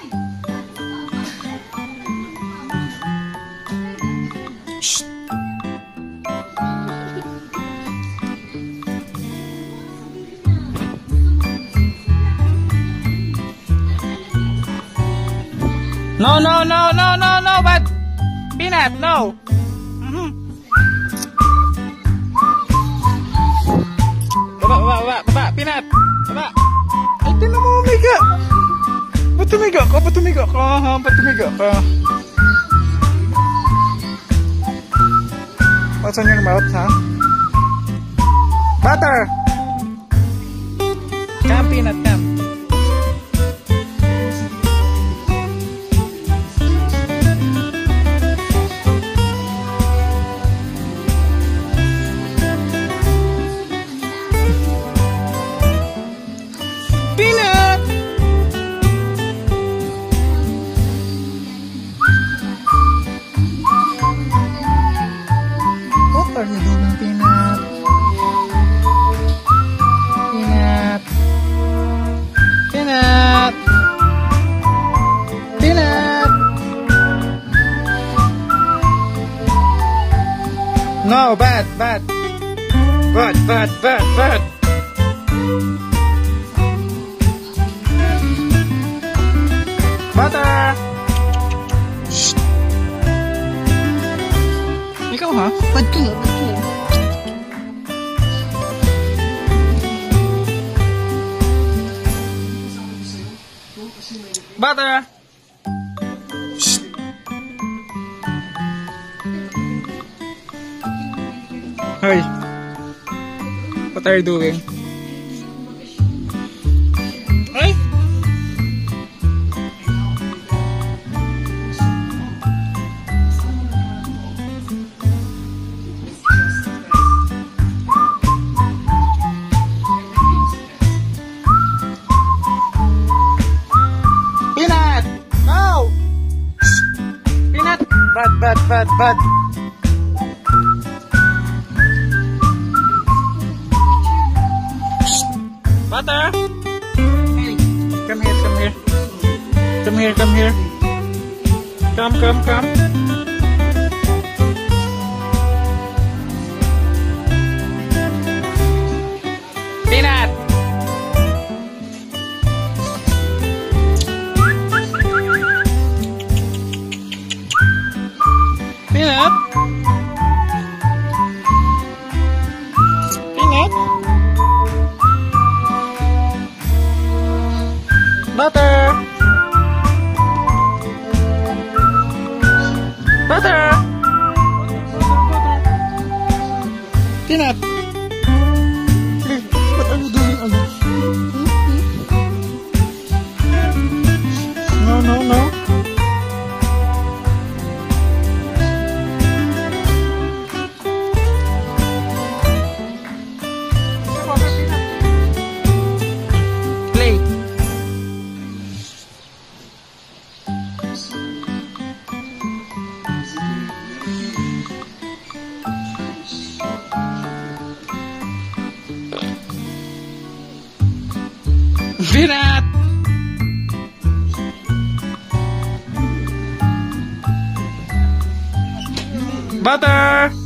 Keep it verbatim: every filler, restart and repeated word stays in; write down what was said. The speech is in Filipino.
Shh. No, no, no, no, no, no, but Peanut, no. Mm-hmm. Baba, baba, baba, baba, Peanut, baba. Ay, tinan mo, umiga. Ba't tumiga ka? Ba't tumiga ka? Ha? Ba't tumiga ka? What's on your mouth, ha? Butter! Come, Peanut, come. Peanut! What are you doing, Peanut? Peanut. Peanut. Peanut. No, bad, bad. Bad, bad, bad, bad. Butter! Shh! Ikaw ha? Ba't ka nga? Ba't ka nga? Butter! Shh! Hey! What are you doing? Hey! Peanut! No! Peanut! Bad, bad, bad, bad. Butter! Hey, come here, come here. Come here, come here. Come, come, come. Peanut! Peanut? Peanut? Butter! Butter! Peanut! Please, what are you doing, Ano? No, no, no. Play. Peanut! Butter!